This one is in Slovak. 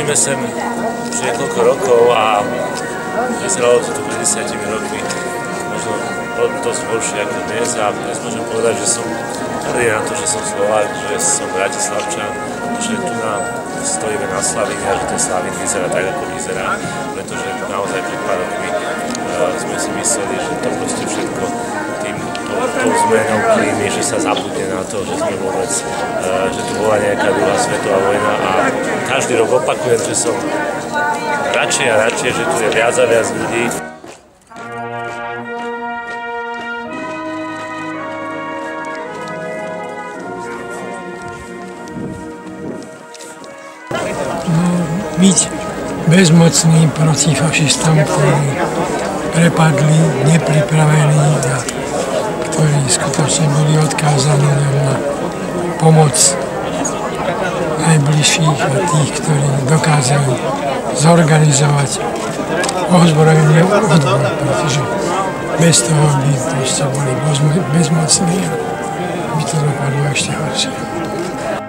Chodíme sem už niekoľko rokov a vyzeralo to tu pred 10 rokmi. Možno bolo dosť horšie ako dnes a dnes môžem povedať, že som hrdý na to, že som Slovák, že som Bratislavčan, že tu stojíme na Slavíne a že ten Slavín vyzerá tak, ako vyzerá, pretože naozaj pred pár rokmi sme si mysleli, že to proste všetko tou zmenou klímy, že sa zabudne na to, že sme vôbec, že tu bola nejaká druhá svetová vojna a každý rok opakujem, že som radšej a radšej, že tu je viac a viac ľudí. Byť bezmocný proti fašistom, ktorí prepadli, nepripravení a ktorí skutočne boli odkázaní na pomoc najbližších a tých, ktorí dokázali zorganizovať ozbrojenie odbor, pretože bez toho by proste boli bezmocní a by to dopadlo ešte horšie.